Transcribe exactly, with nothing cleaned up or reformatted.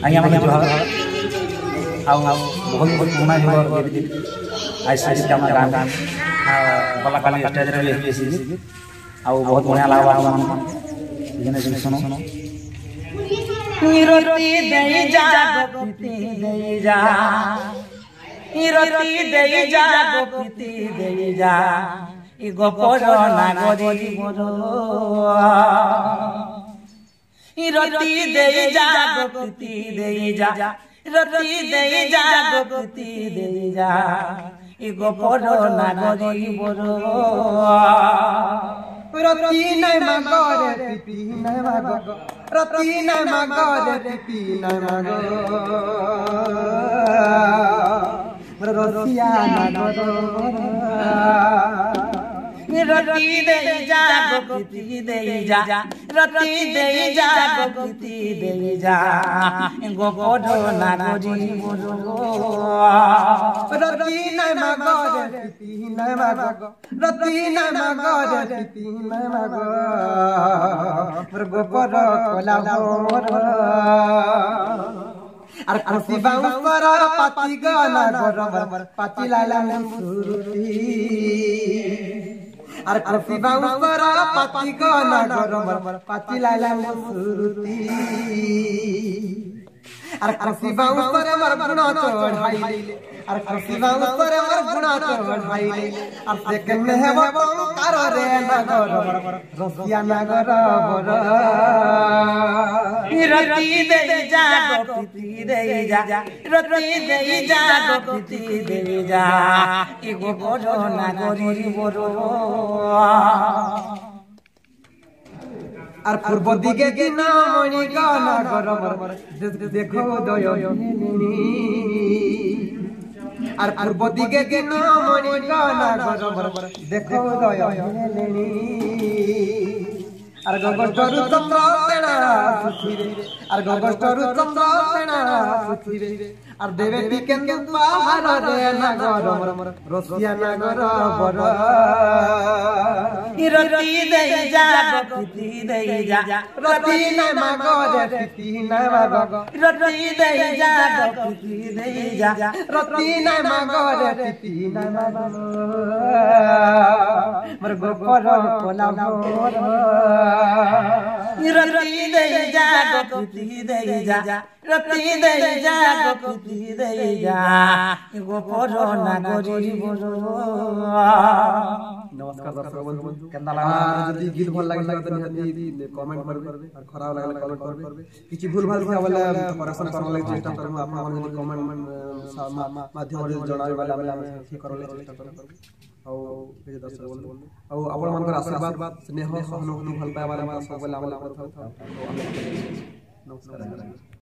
आज्ञा मन जोहार आउ बहुत बहुत पुराना हो आज से हम गान गान बला काली स्टेज रे बेसी आउ बहुत बढ़िया लागबा हम जने सुनो सुनो निरति देई जा गोपति देई जा निरति देई जा गोपति देई जा इ गोपर नागरी मोरो रति देई जा गोपति देई जा रति देई जा गोपति देई जा इ गोपर नागरी मोरो रति नै मगर पिपी नै मगर रति नै मगर पिपी नै मगर रसिया नगर रति देई जा गोपति देई जा रति देई जा गोपति देई जा गोपर नागरी मोरो रति नै मगर पिपी नै मगर रति नै मगर पिपी नै मगर गोपर कोला मोर আর খুশি বাউসর পাতি গানা গরম পাতি লালা সুরতি আর খুশি বাউসর পাতি গানা গরম পাতি লালা সুরতি আর খুশি বাউসর আমার গুণা চড়াইলে আর খুশি বাউসর আমার গুণা চড়াইলে আর সেকেন্ড হেব কার রে নগর রসিয়া নগর বর रति देई जा गोपति देई जा रति देई जा गोपति देई जा इ गोपर नागरी मोरो আর পূর্ব দিকে দিনা মণি গানা গরম দেখো দয়নি আর পূর্ব দিকে দিনা মণি গানা গরম দেখো দয়নি আর গগষ্টরু চন্দ্র সেনা পৃথিবী আর গগষ্টরু চন্দ্র সেনা পৃথিবী আর দেবে টিকেন পাহাড় রে নগর রসিয়া নগর বর रति देई जा गोपति देई जा रति नै मगर पिपी नै मगर रति देई जा गोपति देई जा रति नै मगर पिपी नै मगर मोर गोपर कोला मोर रति देई जा गोपति देई जा रति देई जा गोपति देई जा गोपर नागरी मोरो नमस्कार दर्शक बंधु केना लागला जदी गीत भल लागला त निहाती कमेंट करबे और खराब लागला कमेंट करबे किछि भूल भाल था वाला करेक्शन करन लागि चेष्टा करबो आपन मन जदी कमेंट माध्यम रे जणावे वाला हम ठीक करले चेष्टा करबो औ जे दर्शक बंधु औ आपन मन कर आशीर्वाद स्नेह सहन भल पाए वाला सब वाला नमस्कार।